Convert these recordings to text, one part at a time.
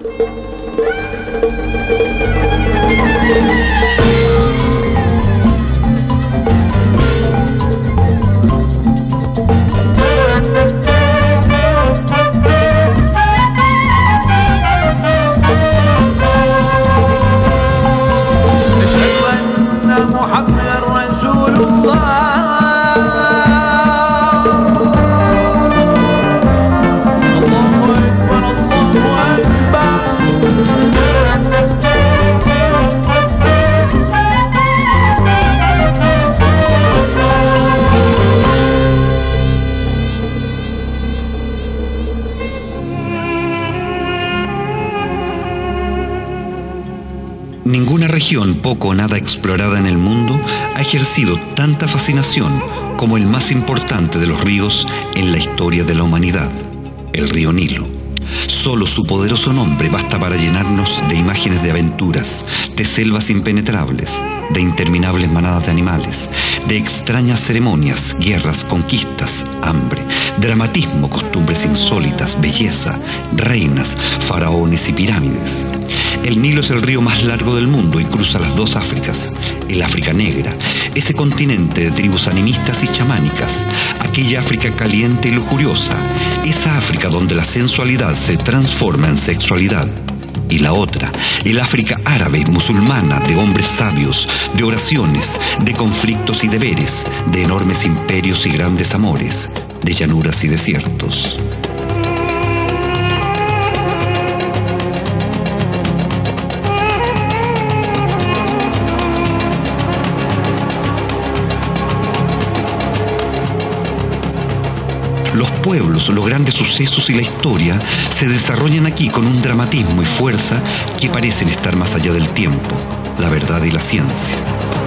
Ninguna región poco o nada explorada en el mundo ha ejercido tanta fascinación como el más importante de los ríos en la historia de la humanidad, el río Nilo. Solo su poderoso nombre basta para llenarnos de imágenes de aventuras, de selvas impenetrables, de interminables manadas de animales, de extrañas ceremonias, guerras, conquistas, hambre, dramatismo, costumbres insólitas, belleza, reinas, faraones y pirámides. El Nilo es el río más largo del mundo y cruza las dos Áfricas, el África Negra, ese continente de tribus animistas y chamánicas, aquella África caliente y lujuriosa, esa África donde la sensualidad se transforma en sexualidad. Y la otra, el África árabe, musulmana, de hombres sabios, de oraciones, de conflictos y deberes, de enormes imperios y grandes amores, de llanuras y desiertos. Los pueblos, los grandes sucesos y la historia se desarrollan aquí con un dramatismo y fuerza que parecen estar más allá del tiempo, la verdad y la ciencia.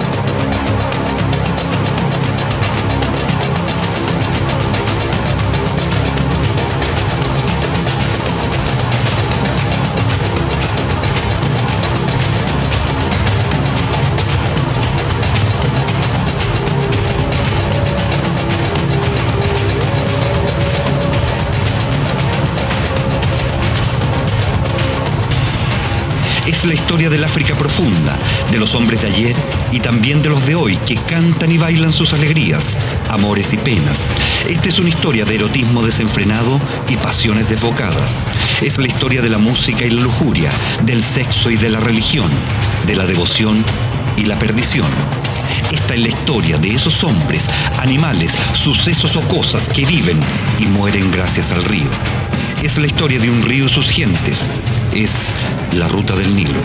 Es la historia del África profunda, de los hombres de ayer y también de los de hoy, que cantan y bailan sus alegrías, amores y penas. Esta es una historia de erotismo desenfrenado y pasiones desbocadas. Es la historia de la música y la lujuria, del sexo y de la religión, de la devoción y la perdición. Esta es la historia de esos hombres, animales, sucesos o cosas que viven y mueren gracias al río. Es la historia de un río y sus gentes. Es la ruta del Nilo.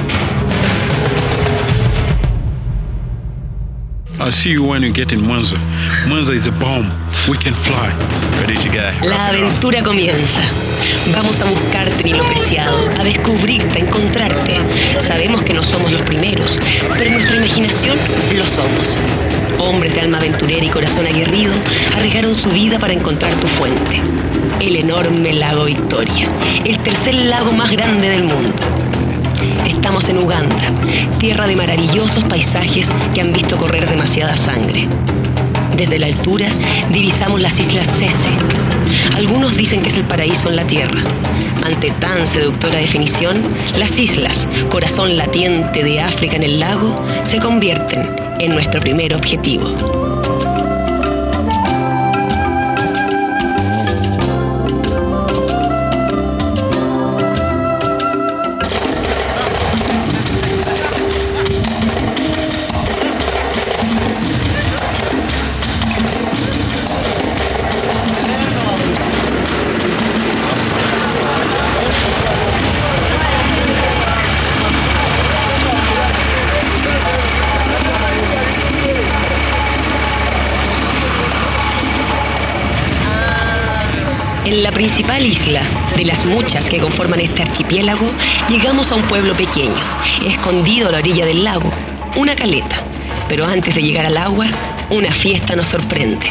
I'll see you when you get in Mwanza. Mwanza is a bomb. We can fly. Ready to go. La aventura comienza. Vamos a buscarte, Nilo preciado, a descubrirte, a encontrarte. Sabemos que no somos los primeros, pero en nuestra imaginación lo somos. Hombres de alma aventurera y corazón aguerrido arriesgaron su vida para encontrar tu fuente. El enorme lago Victoria, el tercer lago más grande del mundo. Estamos en Uganda, tierra de maravillosos paisajes que han visto correr demasiada sangre. Desde la altura divisamos las islas Sese. Algunos dicen que es el paraíso en la tierra. Ante tan seductora definición, las islas, corazón latiente de África en el lago, se convierten en nuestro primer objetivo. En la principal isla, de las muchas que conforman este archipiélago, llegamos a un pueblo pequeño, escondido a la orilla del lago, una caleta. Pero antes de llegar al agua, una fiesta nos sorprende.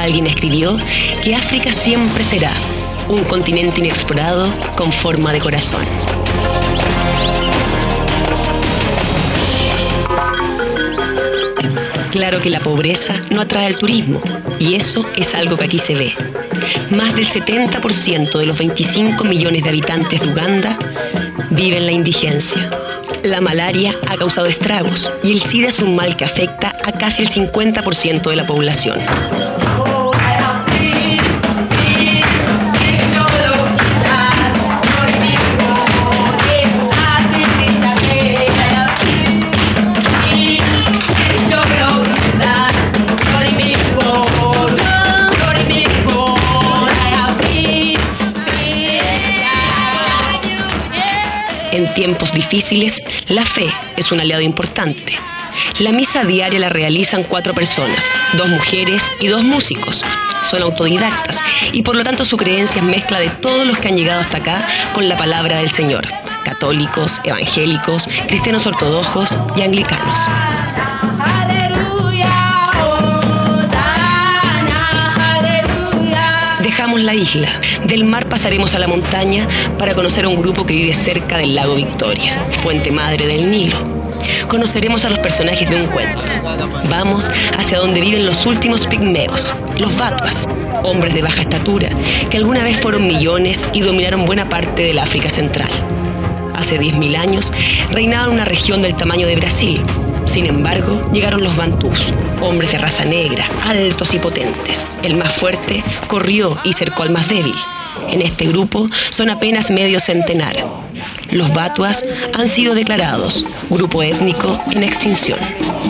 Alguien escribió que África siempre será un continente inexplorado con forma de corazón. Claro que la pobreza no atrae al turismo, y eso es algo que aquí se ve. Más del 70% de los 25 millones de habitantes de Uganda viven la indigencia. La malaria ha causado estragos y el SIDA es un mal que afecta a casi el 50% de la población. En tiempos difíciles, la fe es un aliado importante. La misa diaria la realizan 4 personas, 2 mujeres y 2 músicos. Son autodidactas y por lo tanto su creencia es mezcla de todos los que han llegado hasta acá con la palabra del Señor. Católicos, evangélicos, cristianos ortodoxos y anglicanos. Dejamos la isla, del mar pasaremos a la montaña para conocer a un grupo que vive cerca del lago Victoria, fuente madre del Nilo. Conoceremos a los personajes de un cuento. Vamos hacia donde viven los últimos pigmeos, los batuas, hombres de baja estatura, que alguna vez fueron millones y dominaron buena parte del África Central. Hace 10.000 años reinaban una región del tamaño de Brasil. Sin embargo, llegaron los bantús, hombres de raza negra, altos y potentes. El más fuerte corrió y cercó al más débil. En este grupo son apenas medio centenar. Los batuas han sido declarados grupo étnico en extinción.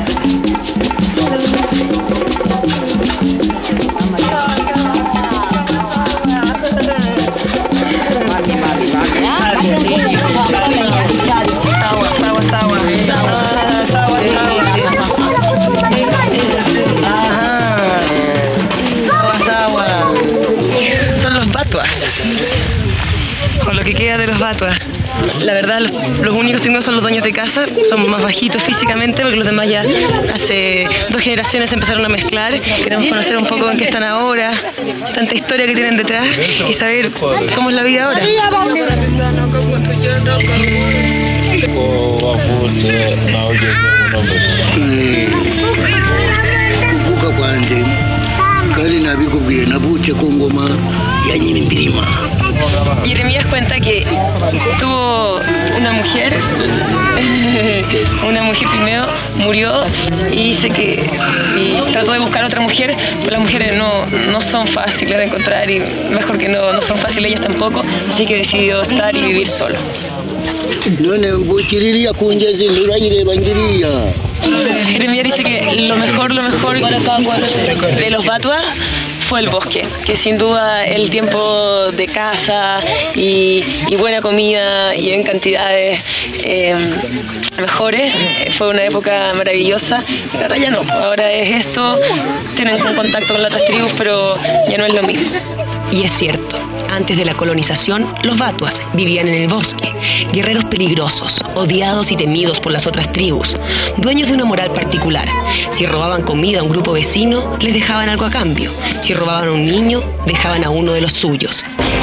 Son los batuas, o lo que queda de los batuas. La verdad, los únicos pigmeos son los dueños de casa, son más bajitos físicamente porque los demás ya hace 2 generaciones empezaron a mezclar. Queremos conocer un poco en qué están ahora, tanta historia que tienen detrás y saber cómo es la vida ahora. Jeremías cuenta que tuvo una mujer pigmeo, murió y dice que trató de buscar otra mujer, pero las mujeres no son fáciles de encontrar y mejor que no son fáciles ellas tampoco, así que decidió estar y vivir solo. Jeremías dice que lo mejor de los batuas fue el bosque, que sin duda el tiempo de caza y buena comida y en cantidades mejores fue una época maravillosa. Y ahora ya no, ahora es esto, tienen un contacto con las otras tribus, pero ya no es lo mismo. Y es cierto, antes de la colonización, los batuas vivían en el bosque, guerreros peligrosos, odiados y temidos por las otras tribus, dueños de una moral particular. Si robaban comida a un grupo vecino, les dejaban algo a cambio. Si robaban a un niño, dejaban a uno de los suyos.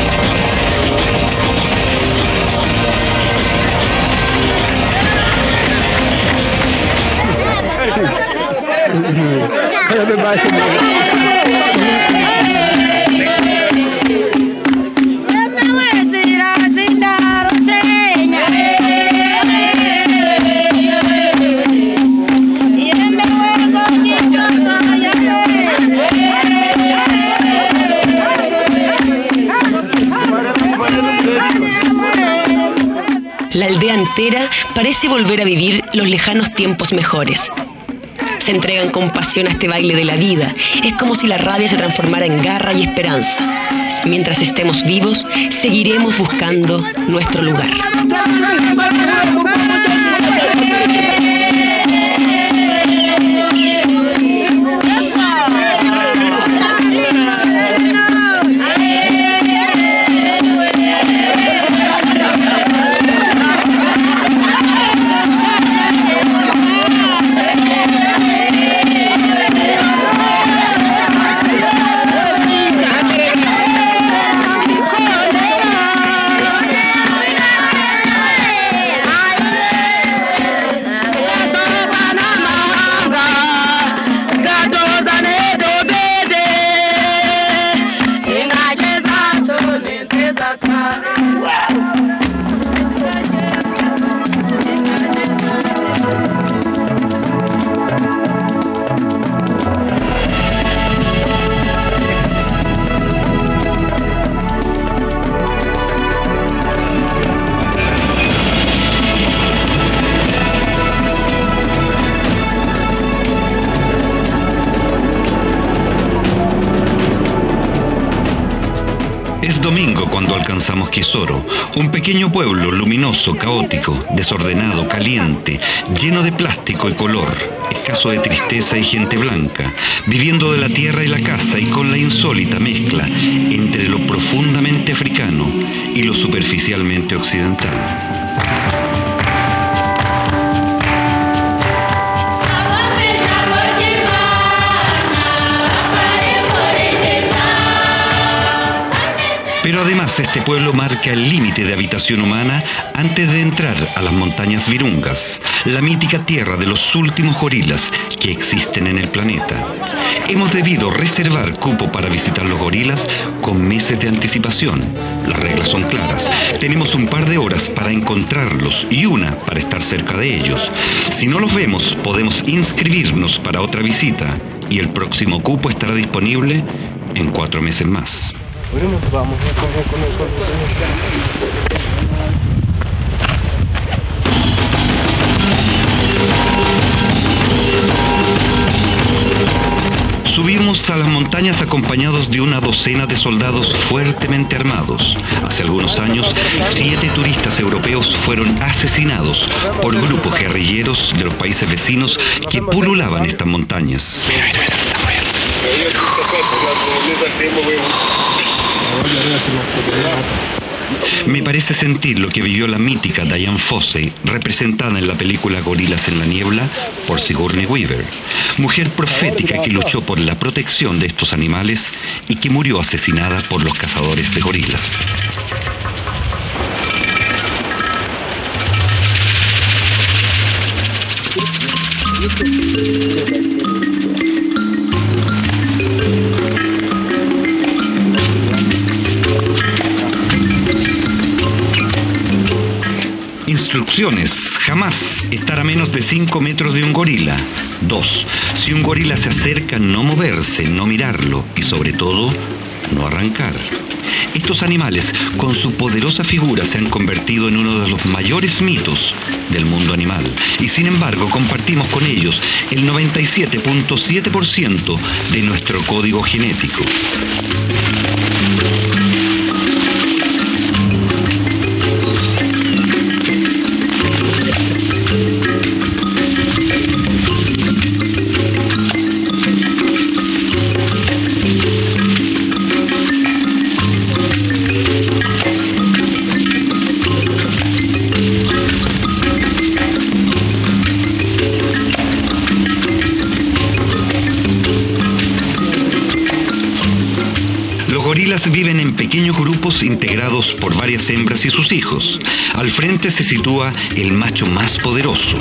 La aldea entera parece volver a vivir los lejanos tiempos mejores. Se entregan con pasión a este baile de la vida. Es como si la rabia se transformara en garra y esperanza. Mientras estemos vivos, seguiremos buscando nuestro lugar. domingo cuando alcanzamos Kisoro, un pequeño pueblo luminoso, caótico, desordenado, caliente, lleno de plástico y color, escaso de tristeza y gente blanca, viviendo de la tierra y la casa y con la insólita mezcla entre lo profundamente africano y lo superficialmente occidental. Pero además este pueblo marca el límite de habitación humana antes de entrar a las montañas Virungas, la mítica tierra de los últimos gorilas que existen en el planeta. Hemos debido reservar cupo para visitar los gorilas con meses de anticipación. Las reglas son claras. Tenemos un par de horas para encontrarlos y una para estar cerca de ellos. Si no los vemos, podemos inscribirnos para otra visita y el próximo cupo estará disponible en 4 meses más. Bueno, vamos a correr con el Subimos a las montañas acompañados de una docena de soldados fuertemente armados. Hace algunos años, 7 turistas europeos fueron asesinados por grupos guerrilleros de los países vecinos que pululaban estas montañas. Mira, está bien. Me parece sentir lo que vivió la mítica Dian Fossey, representada en la película Gorilas en la Niebla por Sigourney Weaver, mujer profética que luchó por la protección de estos animales y que murió asesinada por los cazadores de gorilas. Instrucciones: jamás estar a menos de 5 metros de un gorila. 2. Si un gorila se acerca, no moverse, no mirarlo y sobre todo, no arrancar. Estos animales, con su poderosa figura, se han convertido en uno de los mayores mitos del mundo animal. Y sin embargo, compartimos con ellos el 97.7% de nuestro código genético. Viven en pequeños grupos integrados por varias hembras y sus hijos. Al frente se sitúa el macho más poderoso.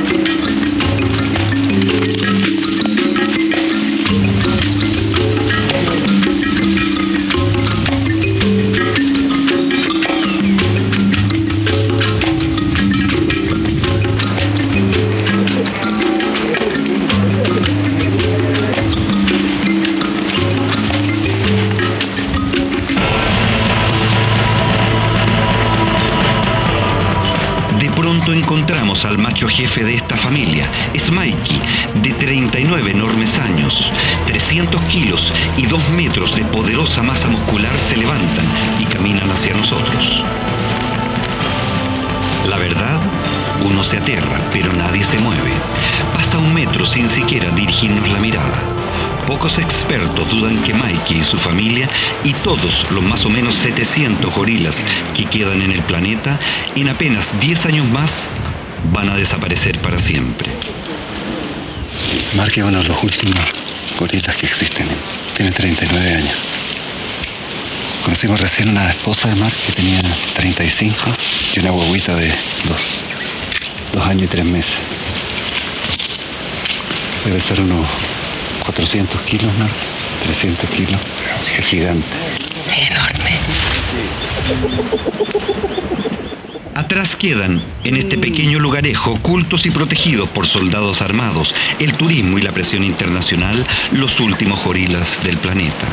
Encontramos al macho jefe de esta familia. Es Mikey, de 39 enormes años. 300 kilos y 2 metros de poderosa masa muscular se levantan y caminan hacia nosotros. La verdad, uno se aterra, pero nadie se mueve. Pasa 1 metro sin siquiera dirigirnos la mirada. Pocos expertos dudan que Mikey y su familia y todos los más o menos 700 gorilas que quedan en el planeta, en apenas 10 años más, van a desaparecer para siempre. Mark es uno de los últimos gorilas que existen. Tiene 39 años. Conocimos recién una esposa de Mark que tenía 35 y una guaguita de 2 años y 3 meses. Debe ser unos 400 kilos, ¿no? 300 kilos. Es gigante. Enorme. Atrás quedan, en este pequeño lugarejo, ocultos y protegidos por soldados armados, el turismo y la presión internacional, los últimos gorilas del planeta.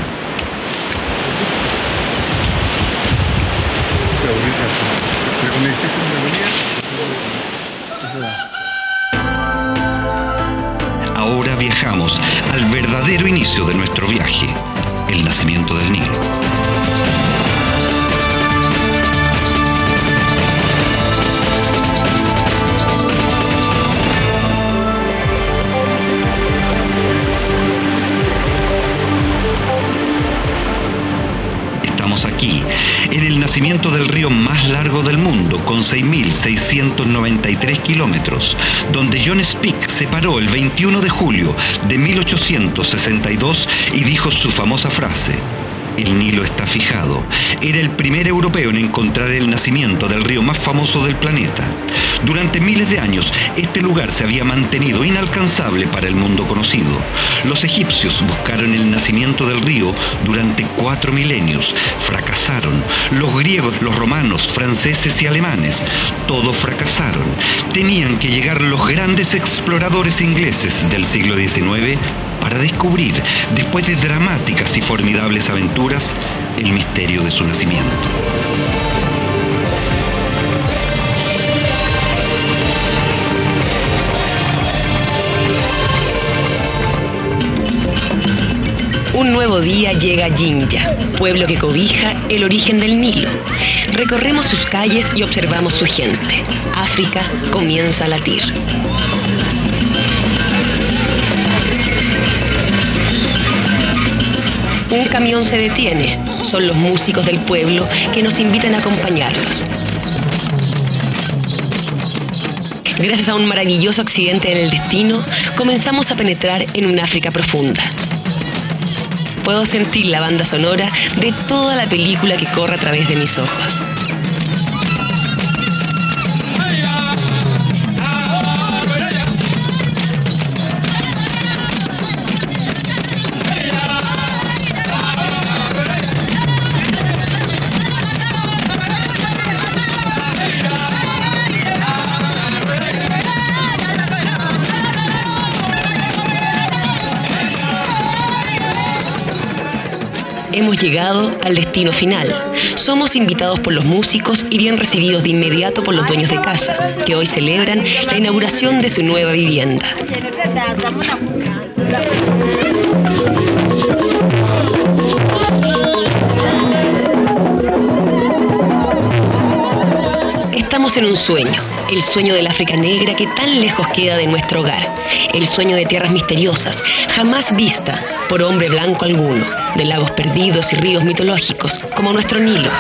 Ahora viajamos al verdadero inicio de nuestro viaje, el nacimiento del Nilo. nacimiento del río más largo del mundo, con 6.693 kilómetros, donde John Speke se paró el 21 de julio de 1862 y dijo su famosa frase: "El Nilo está fijado". Era el primer europeo en encontrar el nacimiento del río más famoso del planeta. Durante miles de años, este lugar se había mantenido inalcanzable para el mundo conocido. Los egipcios buscaron el nacimiento del río durante 4 milenios. Fracasaron. Los griegos, los romanos, franceses y alemanes, todos fracasaron. Tenían que llegar los grandes exploradores ingleses del siglo XIX para descubrir, después de dramáticas y formidables aventuras, el misterio de su nacimiento. Un nuevo día llega a Jinja, pueblo que cobija el origen del Nilo. Recorremos sus calles y observamos su gente. África comienza a latir. Un camión se detiene. Son los músicos del pueblo que nos invitan a acompañarlos. Gracias a un maravilloso accidente en el destino, comenzamos a penetrar en un África profunda. Puedo sentir la banda sonora de toda la película que corre a través de mis ojos. Hemos llegado al destino final. Somos invitados por los músicos y bien recibidos de inmediato por los dueños de casa, que hoy celebran la inauguración de su nueva vivienda. Estamos en un sueño, el sueño del África negra que tan lejos queda de nuestro hogar, el sueño de tierras misteriosas, jamás vista por hombre blanco alguno, de lagos perdidos y ríos mitológicos, como nuestro Nilo.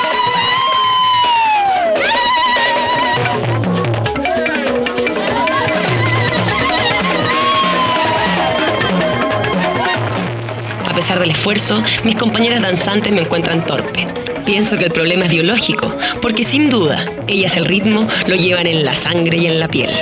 A pesar del esfuerzo, mis compañeras danzantes me encuentran torpe. Pienso que el problema es biológico, porque sin duda, ellas el ritmo lo llevan en la sangre y en la piel.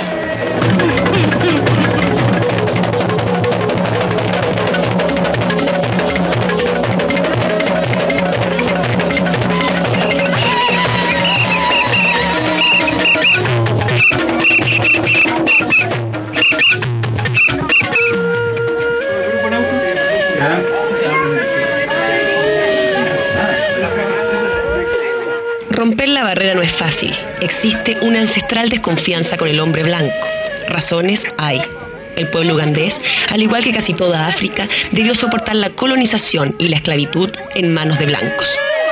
Romper la barrera no es fácil. Existe una ancestral desconfianza con el hombre blanco. Razones hay. El pueblo ugandés, al igual que casi toda África, debió soportar la colonización y la esclavitud en manos de blancos.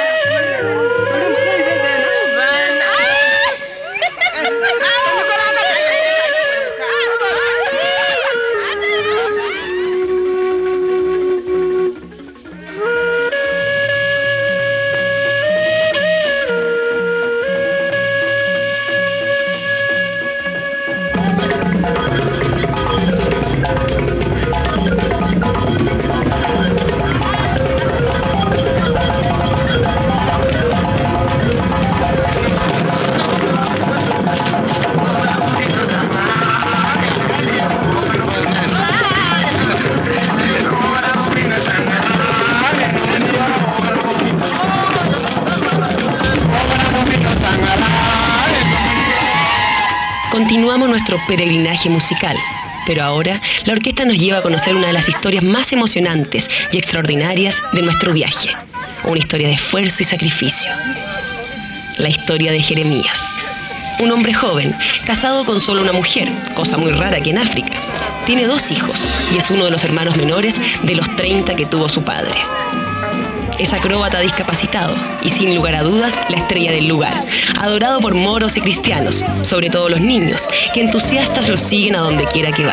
Continuamos nuestro peregrinaje musical, pero ahora la orquesta nos lleva a conocer una de las historias más emocionantes y extraordinarias de nuestro viaje. Una historia de esfuerzo y sacrificio. La historia de Jeremías. Un hombre joven, casado con solo una mujer, cosa muy rara aquí en África. Tiene 2 hijos y es uno de los hermanos menores de los 30 que tuvo su padre. Es acróbata discapacitado y sin lugar a dudas la estrella del lugar, adorado por moros y cristianos, sobre todo los niños, que entusiastas lo siguen a donde quiera que va.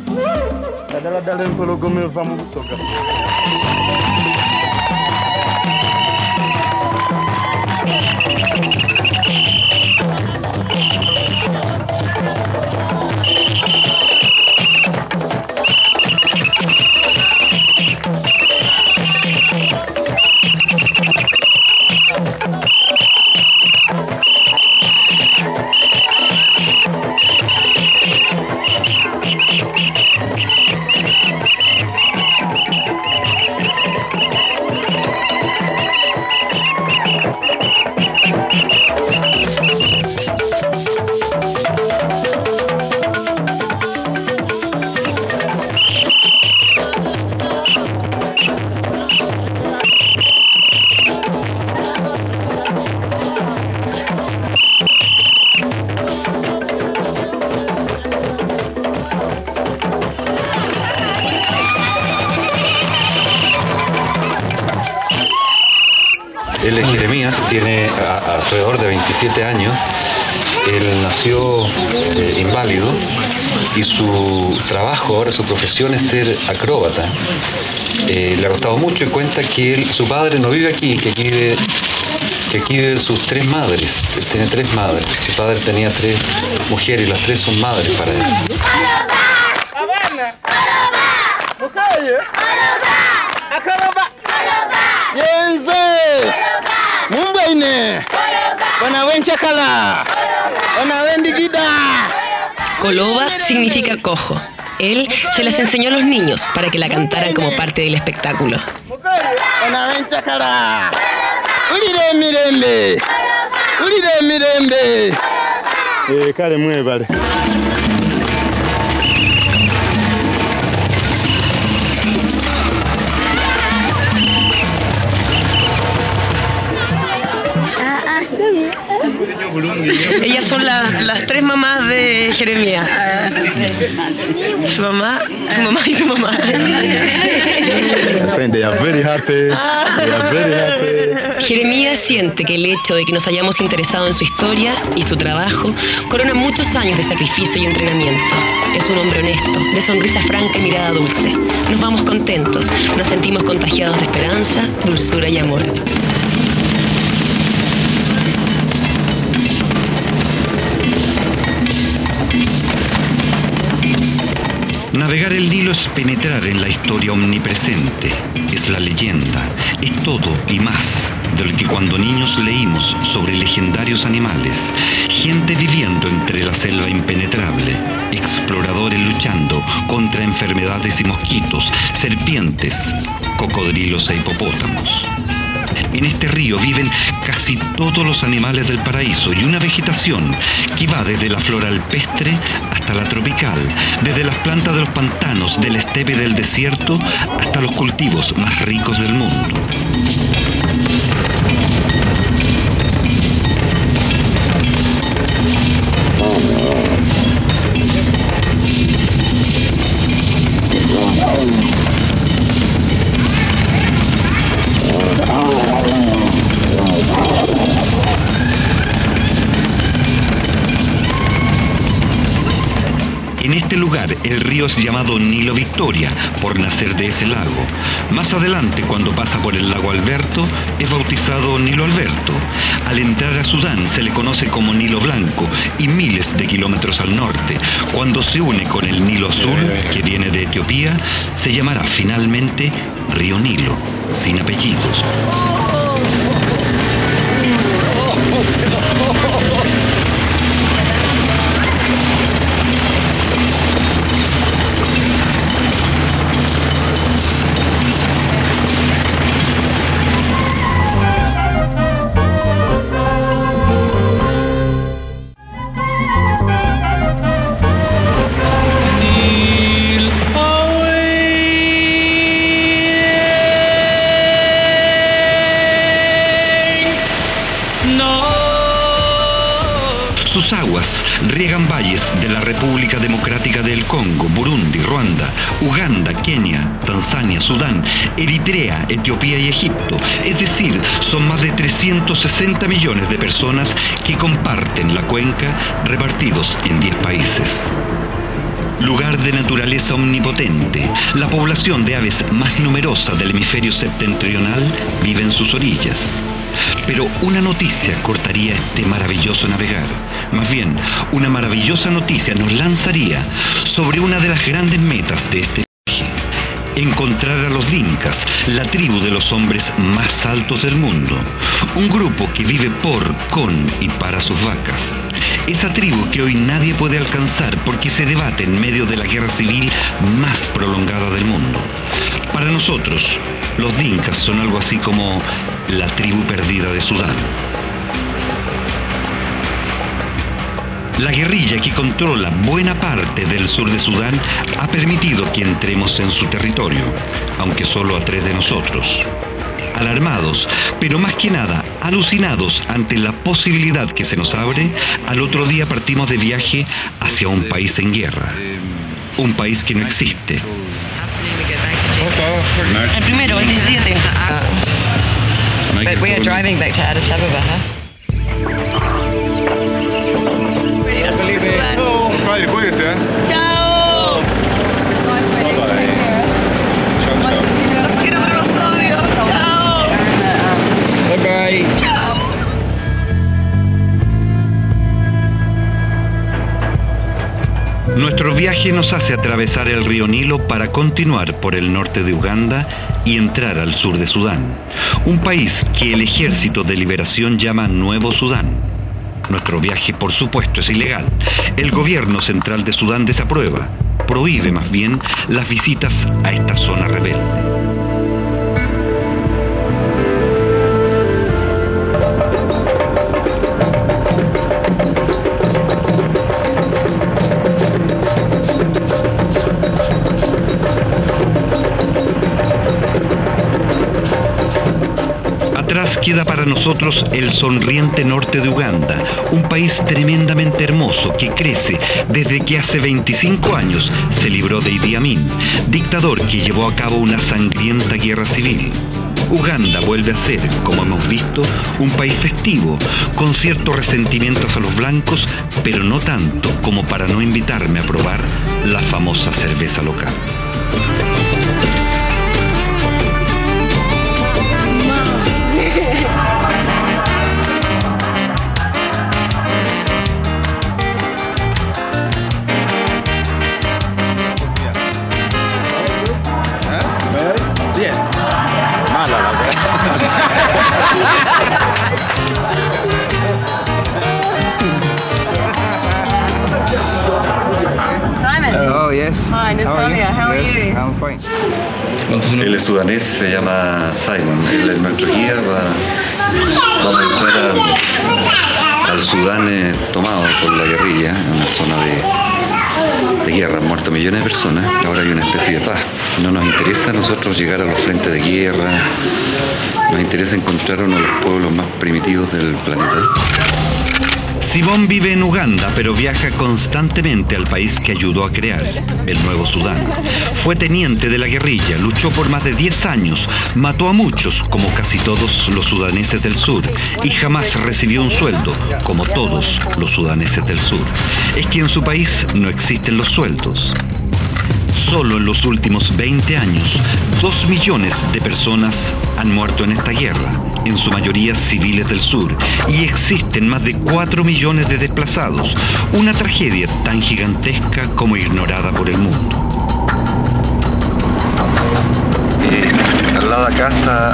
Dale un polo come vamos a tocar. Él es Jeremías, tiene alrededor de 27 años. Él nació inválido y su trabajo, ahora su profesión es ser acróbata. Le ha costado mucho y cuenta que su padre no vive aquí, que aquí viven sus 3 madres. Él tiene 3 madres. Su padre tenía 3 mujeres y las 3 son madres para él. Koloba significa cojo. Él se las enseñó a los niños para que la cantaran como parte del espectáculo. Ellas son las 3 mamás de Jeremías. Su mamá y su mamá. Jeremías siente que el hecho de que nos hayamos interesado en su historia y su trabajo corona muchos años de sacrificio y entrenamiento. Es un hombre honesto, de sonrisa franca y mirada dulce. Nos vamos contentos, nos sentimos contagiados de esperanza, dulzura y amor. Navegar el Nilo es penetrar en la historia omnipresente, es la leyenda, es todo y más de lo que cuando niños leímos sobre legendarios animales, gente viviendo entre la selva impenetrable, exploradores luchando contra enfermedades y mosquitos, serpientes, cocodrilos e hipopótamos. En este río viven casi todos los animales del paraíso y una vegetación que va desde la flora alpestre hasta la tropical, desde las plantas de los pantanos, del estepe del desierto, hasta los cultivos más ricos del mundo. En este lugar el río es llamado Nilo Victoria por nacer de ese lago. Más adelante, cuando pasa por el lago Alberto, es bautizado Nilo Alberto. Al entrar a Sudán se le conoce como Nilo Blanco y miles de kilómetros al norte. Cuando se une con el Nilo Azul, que viene de Etiopía, se llamará finalmente Río Nilo, sin apellidos. Sus aguas riegan valles de la República Democrática del Congo, Burundi, Ruanda, Uganda, Kenia, Tanzania, Sudán, Eritrea, Etiopía y Egipto. Es decir, son más de 360 millones de personas que comparten la cuenca repartidos en 10 países. Lugar de naturaleza omnipotente, la población de aves más numerosa del hemisferio septentrional vive en sus orillas. Pero una noticia cortaría este maravilloso navegar. Más bien, una maravillosa noticia nos lanzaría sobre una de las grandes metas de este viaje: encontrar a los Dinkas, la tribu de los hombres más altos del mundo. Un grupo que vive por, con y para sus vacas. Esa tribu que hoy nadie puede alcanzar porque se debate en medio de la guerra civil más prolongada del mundo. Para nosotros, los Dinkas son algo así como la tribu perdida de Sudán. La guerrilla que controla buena parte del sur de Sudán ha permitido que entremos en su territorio, aunque solo a 3 de nosotros. Alarmados, pero más que nada alucinados ante la posibilidad que se nos abre, al otro día partimos de viaje hacia un país en guerra. Un país que no existe. El primero, el 17. But we are driving back to Addis Ababa, huh? Padre, cuídese, ¿eh? ¡Chao! Los quiero ver, los odio. ¡Chao! Bye bye. ¡Chao! Nuestro viaje nos hace atravesar el río Nilo para continuar por el norte de Uganda y entrar al sur de Sudán, un país que el Ejército de Liberación llama Nuevo Sudán. Nuestro viaje, por supuesto, es ilegal. El gobierno central de Sudán desaprueba, prohíbe más bien las visitas a esta zona rebelde. Atrás queda para nosotros el sonriente norte de Uganda, un país tremendamente hermoso que crece desde que hace 25 años se libró de Idi Amin, dictador que llevó a cabo una sangrienta guerra civil. Uganda vuelve a ser, como hemos visto, un país festivo, con ciertos resentimientos a los blancos, pero no tanto como para no invitarme a probar la famosa cerveza local. Simon. Oh, yes. Hi, Natalia. How are you? I'm fine. Él es sudanés, se llama Simon. Él es nuestro guía. Vamos a entrar al Sudán tomado por la guerrilla, en una zona de guerra. Han muerto millones de personas. Ahora hay una especie de paz. No nos interesa a nosotros llegar a los frentes de guerra. Nos interesa encontrar uno de los pueblos más primitivos del planeta. Simón vive en Uganda, pero viaja constantemente al país que ayudó a crear, el Nuevo Sudán. Fue teniente de la guerrilla, luchó por más de 10 años, mató a muchos, como casi todos los sudaneses del sur, y jamás recibió un sueldo, como todos los sudaneses del sur. Es que en su país no existen los sueldos. Solo en los últimos 20 años, 2 millones de personas han muerto en esta guerra, en su mayoría civiles del sur, y existen más de 4 millones de desplazados, una tragedia tan gigantesca como ignorada por el mundo. Al lado de acá está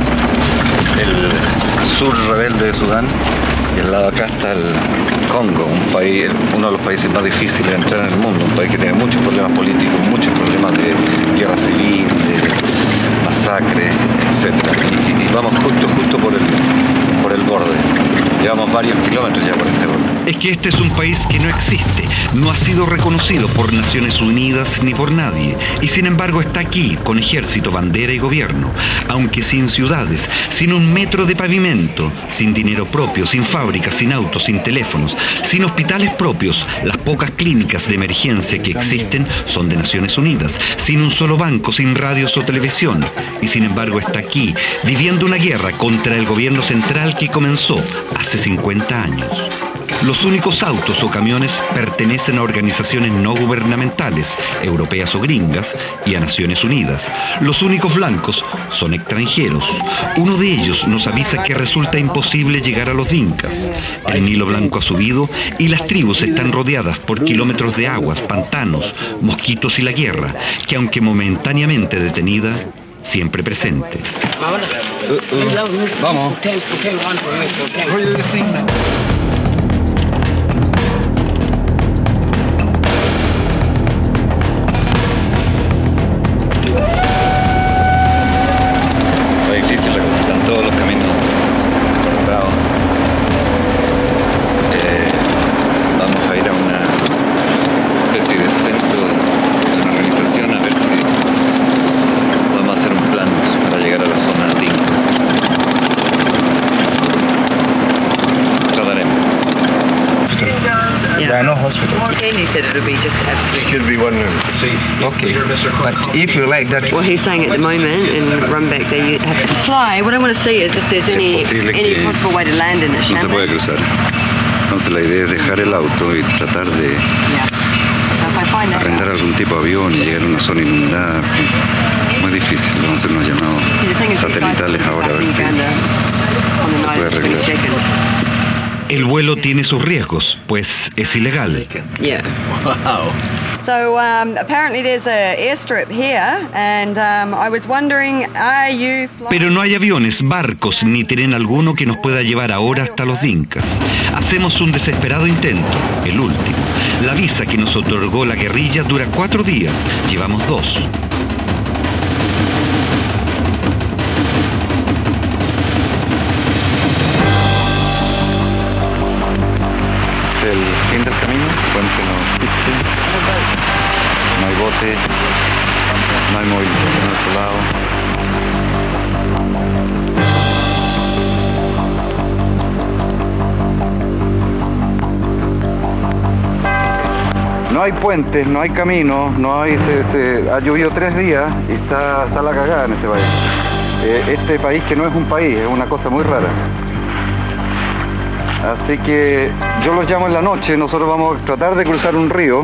el sur rebelde de Sudán, y al lado de acá está el Congo, un país, uno de los países más difíciles de entrar en el mundo, un país que tiene muchos problemas políticos, muchos problemas de guerra civil, de masacre, etc. Y vamos justo por el borde. Llevamos varios kilómetros ya por este borde. Es que este es un país que no existe, no ha sido reconocido por Naciones Unidas ni por nadie, y sin embargo está aquí con ejército, bandera y gobierno, aunque sin ciudades, sin un metro de pavimento, sin dinero propio, sin fábricas, sin autos, sin teléfonos, sin hospitales propios. Las pocas clínicas de emergencia que existen son de Naciones Unidas, sin un solo banco, sin radios o televisión, y sin embargo está aquí, viviendo una guerra contra el gobierno central que comenzó hace 50 años. Los únicos autos o camiones pertenecen a organizaciones no gubernamentales, europeas o gringas, y a Naciones Unidas. Los únicos blancos son extranjeros. Uno de ellos nos avisa que resulta imposible llegar a los Dinkas. El Nilo Blanco ha subido y las tribus están rodeadas por kilómetros de aguas, pantanos, mosquitos y la guerra, que aunque momentáneamente detenida, siempre presente. Vamos. Está difícil la cosa, están todos los caminos cortados. Vamos a ir a una especie de centro de una organización a ver si podemos hacer un plan para llegar a la zona Dinka. Trataremos. Yeah. No hospital. He said it would be just absolutely. Should be 1 room. Okay. But if you like that, Well, he's saying at the moment, and run back there, you have to fly. What I want to see is if there's any possible way to land in it. No se puede cruzar. Entonces la idea es dejar el auto y tratar de Yeah. So if I find that arrendar algún tipo de avión y llegar a una zona inundada. Muy difícil, vamos a hacer unos llamados See, the thing is, we fly satelitales ahora a ver si Uganda on the night puede of the arreglar. 22nd. El vuelo tiene sus riesgos, pues es ilegal. Yeah. So apparently there's a airstrip here, and I was wondering, are you flying? Pero no hay aviones, barcos ni tren alguno que nos pueda llevar ahora hasta los Dinkas. Hacemos un desesperado intento, el último. La visa que nos otorgó la guerrilla dura 4 días, llevamos 2. el fin del camino, el puente no existe, no hay bote, no hay movilización al otro lado. No hay puentes, no hay camino, no hay, ha llovido 3 días y está la cagada en este país. Este país que no es un país, es una cosa muy rara. Así que yo los llamo en la noche, nosotros vamos a tratar de cruzar un río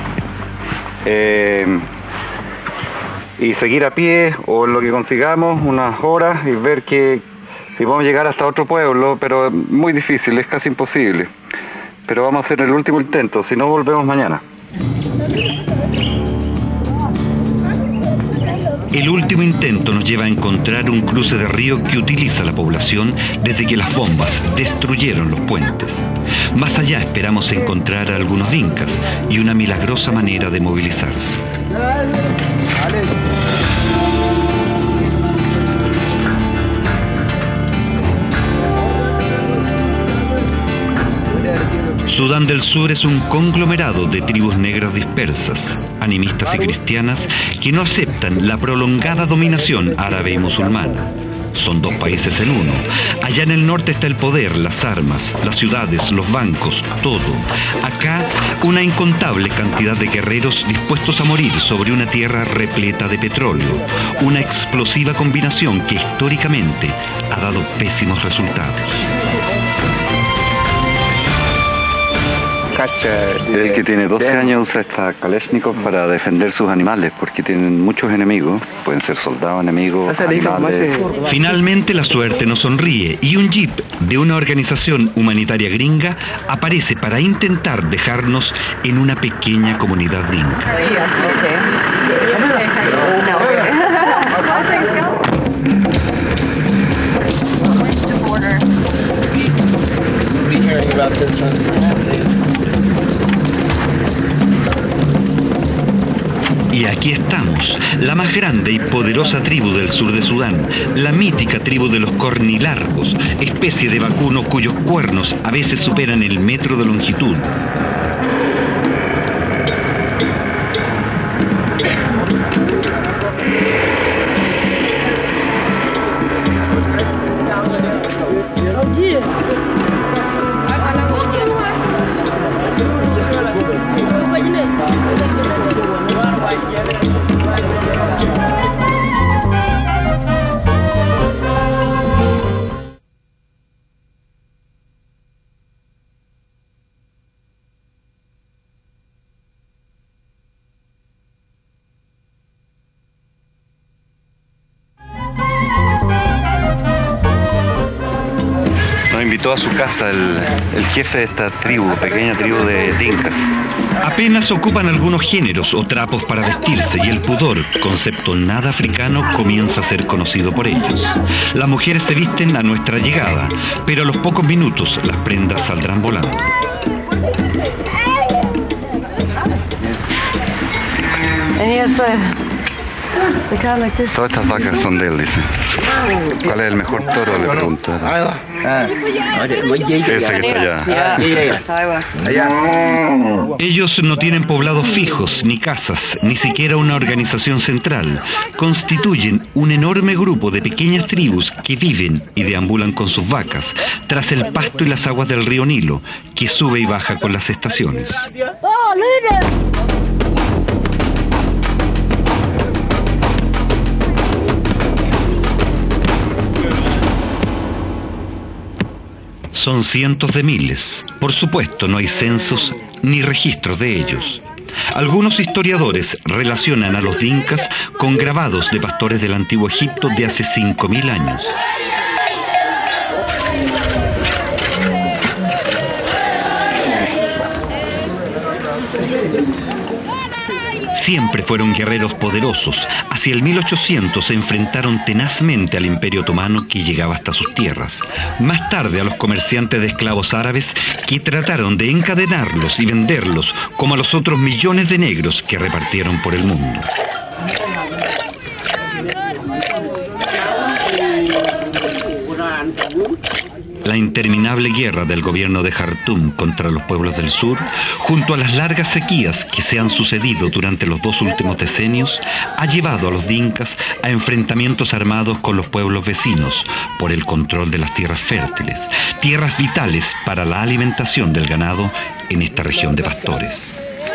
y seguir a pie o en lo que consigamos unas horas y ver si podemos llegar hasta otro pueblo, pero es muy difícil, es casi imposible. Pero vamos a hacer el último intento, si no volvemos mañana. El último intento nos lleva a encontrar un cruce de río que utiliza la población desde que las bombas destruyeron los puentes. Más allá esperamos encontrar a algunos dinkas y una milagrosa manera de movilizarse. Sudán del Sur es un conglomerado de tribus negras dispersas, animistas y cristianas que no aceptan la prolongada dominación árabe y musulmana. Son 2 países en uno. Allá en el norte está el poder, las armas, las ciudades, los bancos, todo. Acá, una incontable cantidad de guerreros dispuestos a morir sobre una tierra repleta de petróleo. Una explosiva combinación que históricamente ha dado pésimos resultados. El que tiene 12 años usa esta Kalashnikov para defender sus animales, porque tienen muchos enemigos, pueden ser soldados enemigos, animales. Finalmente la suerte nos sonríe y un jeep de una organización humanitaria gringa aparece para intentar dejarnos en una pequeña comunidad dinka. Y aquí estamos, la más grande y poderosa tribu del sur de Sudán, la mítica tribu de los cornilargos, especie de vacuno cuyos cuernos a veces superan el metro de longitud. invitó a su casa el jefe de esta tribu, pequeña tribu de dinkas. Apenas ocupan algunos géneros o trapos para vestirse y el pudor, concepto nada africano, comienza a ser conocido por ellos. Las mujeres se visten a nuestra llegada, pero a los pocos minutos las prendas saldrán volando. Todas estas vacas son de él, dice. ¿Cuál es el mejor toro? Le pregunta. Ese que está allá. Ellos no tienen poblados fijos, ni casas, ni siquiera una organización central. Constituyen un enorme grupo de pequeñas tribus que viven y deambulan con sus vacas, tras el pasto y las aguas del río Nilo, que sube y baja con las estaciones. Son cientos de miles. Por supuesto, no hay censos ni registros de ellos. Algunos historiadores relacionan a los dinkas con grabados de pastores del antiguo Egipto de hace 5.000 años. Siempre fueron guerreros poderosos. Hacia el 1800 se enfrentaron tenazmente al Imperio Otomano que llegaba hasta sus tierras. Más tarde a los comerciantes de esclavos árabes que trataron de encadenarlos y venderlos como a los otros millones de negros que repartieron por el mundo. La interminable guerra del gobierno de Jartum contra los pueblos del sur, junto a las largas sequías que se han sucedido durante los 2 últimos decenios, ha llevado a los dinkas a enfrentamientos armados con los pueblos vecinos por el control de las tierras fértiles, tierras vitales para la alimentación del ganado en esta región de pastores.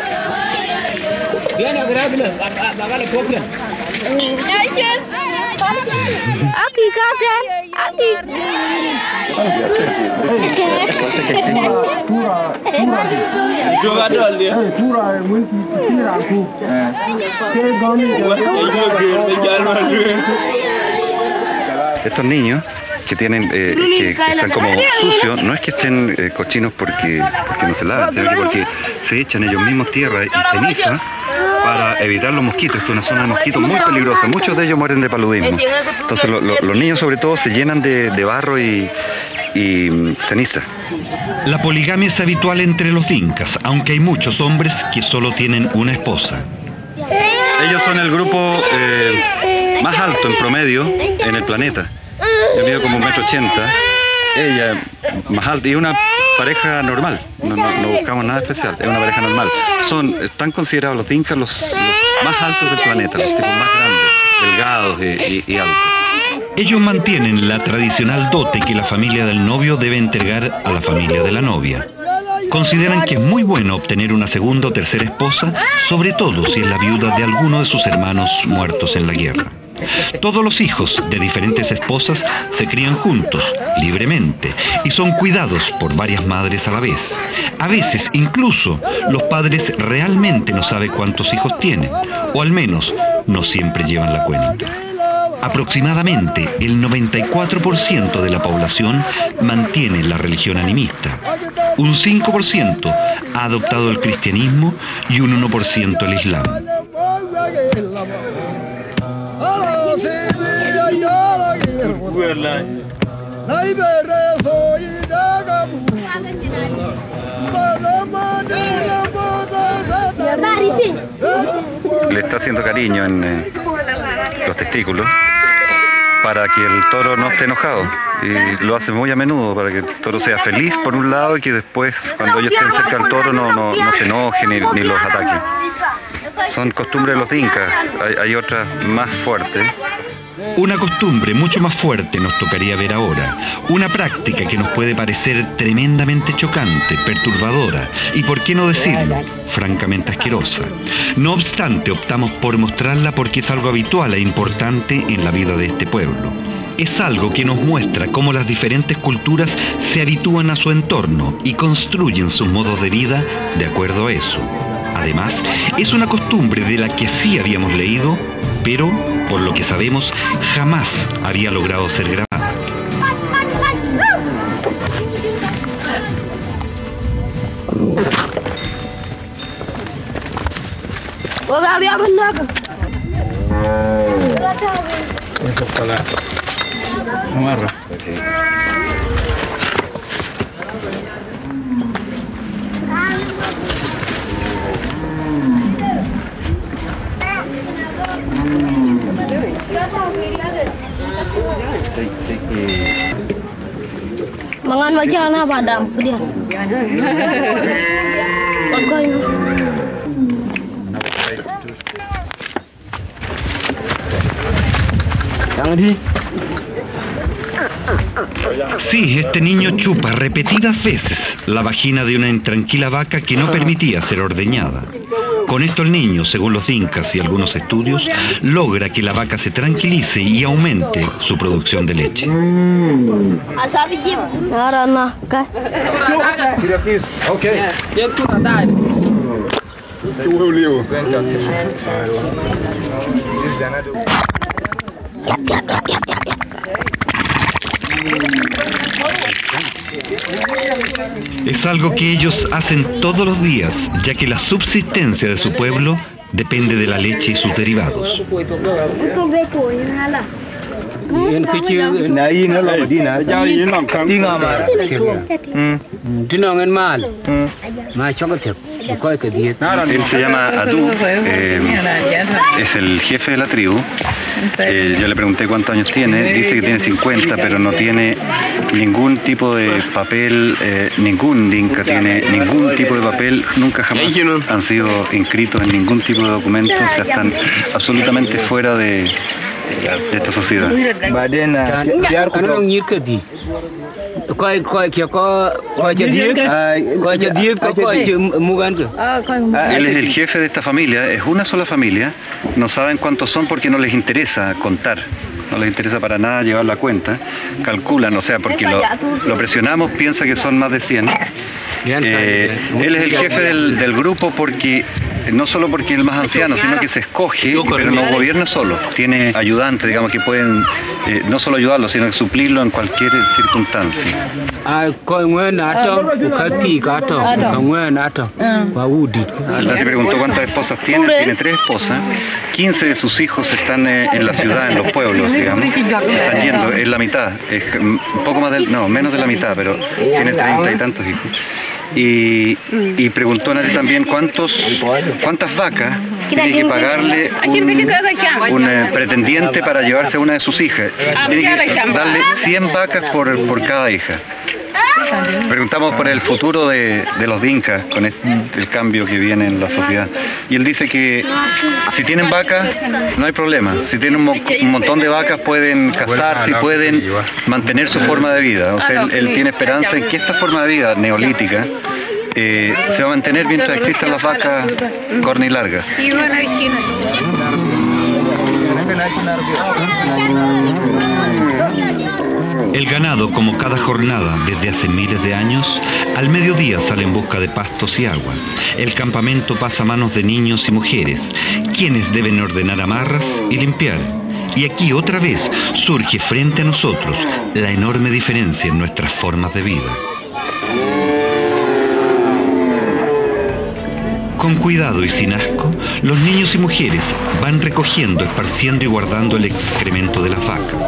Estos niños que tienen que están como sucios, no es que estén cochinos porque no se lavan, sino que porque se echan ellos mismos tierra y ceniza para evitar los mosquitos. Esto es una zona de mosquitos muy peligrosa, muchos de ellos mueren de paludismo. Entonces los niños sobre todo se llenan de barro y ceniza. La poligamia es habitual entre los dinkas, aunque hay muchos hombres que solo tienen una esposa. Ellos son el grupo más alto en promedio en el planeta. Yo mido como 1,80 m, ella más alta y una pareja normal, no buscamos nada especial, es una pareja normal. Están considerados los dinkas los más altos del planeta, los tipos más grandes, delgados y altos. Ellos mantienen la tradicional dote que la familia del novio debe entregar a la familia de la novia. Consideran que es muy bueno obtener una segunda o tercera esposa, sobre todo si es la viuda de alguno de sus hermanos muertos en la guerra. Todos los hijos de diferentes esposas se crían juntos, libremente, y son cuidados por varias madres a la vez. A veces, incluso, los padres realmente no saben cuántos hijos tienen, o al menos no siempre llevan la cuenta. Aproximadamente el 94% de la población mantiene la religión animista. Un 5% ha adoptado el cristianismo y un 1% el islam. Le está haciendo cariño en los testículos para que el toro no esté enojado, y lo hace muy a menudo para que el toro sea feliz por un lado y que después cuando ellos estén cerca del toro no se enoje ni los ataque. Son costumbres de los dinkas, hay otras más fuertes. Una costumbre mucho más fuerte nos tocaría ver ahora, una práctica que nos puede parecer tremendamente chocante, perturbadora y, por qué no decirlo, francamente asquerosa. No obstante, optamos por mostrarla porque es algo habitual e importante en la vida de este pueblo. Es algo que nos muestra cómo las diferentes culturas se habitúan a su entorno y construyen sus modos de vida de acuerdo a eso. Además, es una costumbre de la que sí habíamos leído, pero, por lo que sabemos, jamás había logrado ser grabada. Mangan macam mana padam dia. Sí, este niño chupa repetidas veces la vagina de una intranquila vaca que no permitía ser ordeñada. Con esto el niño, según los dinkas y algunos estudios, logra que la vaca se tranquilice y aumente su producción de leche. Es algo que ellos hacen todos los días, ya que la subsistencia de su pueblo depende de la leche y sus derivados. Él se llama Adu, es el jefe de la tribu. Yo le pregunté cuántos años tiene, dice que tiene 50, pero no tiene ningún tipo de papel, ningún dinka tiene ningún tipo de papel, nunca jamás han sido inscritos en ningún tipo de documento, o sea, están absolutamente fuera de esta sociedad. Él es el jefe de esta familia, es una sola familia, no saben cuántos son porque no les interesa contar, no les interesa para nada llevar la cuenta, calculan, o sea, porque lo presionamos, piensa que son más de 100. Él es el jefe del grupo porque no solo porque es el más anciano, sino que se escoge, pero no gobierna solo. Tiene ayudantes, digamos, que pueden no solo ayudarlo, sino que suplirlo en cualquier circunstancia. Te preguntó cuántas esposas tiene. Tiene 3 esposas. 15 de sus hijos están en la ciudad, en los pueblos, digamos. Se están yendo, es la mitad. Es un poco más menos de la mitad, pero tiene 30 y tantos hijos. Y preguntó a nadie también cuántas vacas tiene que pagarle un pretendiente para llevarse a una de sus hijas. Tiene que darle 100 vacas por cada hija. Preguntamos por el futuro de los dinkas con el cambio que viene en la sociedad. Y él dice que si tienen vacas, no hay problema. Si tienen un montón de vacas, pueden casarse y pueden mantener su forma de vida. O sea, él tiene esperanza en que esta forma de vida neolítica se va a mantener mientras existan las vacas cornilargas. El ganado, como cada jornada desde hace miles de años, al mediodía sale en busca de pastos y agua. El campamento pasa a manos de niños y mujeres, quienes deben ordenar amarras y limpiar. Y aquí otra vez surge frente a nosotros la enorme diferencia en nuestras formas de vida. Con cuidado y sin asco, los niños y mujeres van recogiendo, esparciendo y guardando el excremento de las vacas.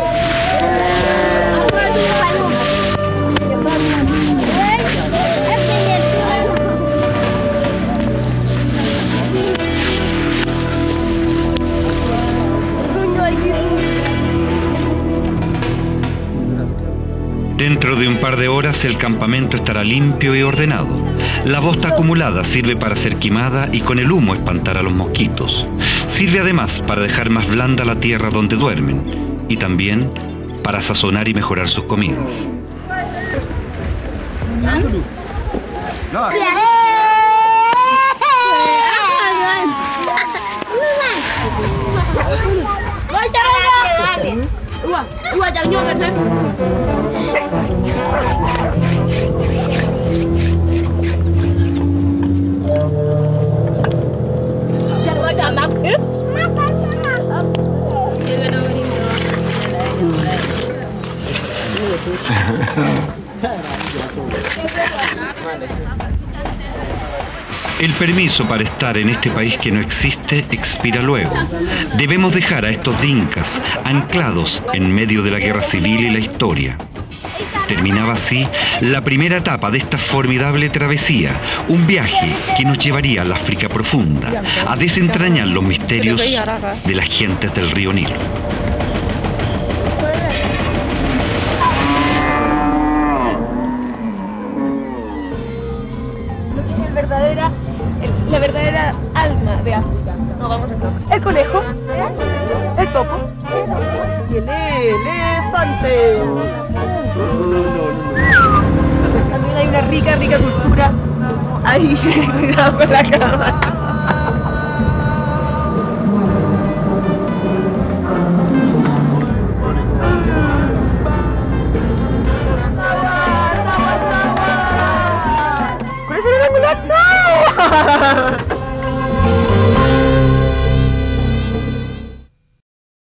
Dentro de un par de horas el campamento estará limpio y ordenado. La bosta acumulada sirve para ser quemada y con el humo espantar a los mosquitos. Sirve además para dejar más blanda la tierra donde duermen y también para sazonar y mejorar sus comidas. El permiso para estar en este país que no existe expira luego. Debemos dejar a estos dinkas anclados en medio de la guerra civil y la historia. Terminaba así la primera etapa de esta formidable travesía, un viaje que nos llevaría al África profunda, a desentrañar los misterios de las gentes del río Nilo. La verdadera alma de África. No vamos a entrar. El conejo, el topo y el elefante. También hay una rica cultura. Ahí, cuidado con la cama.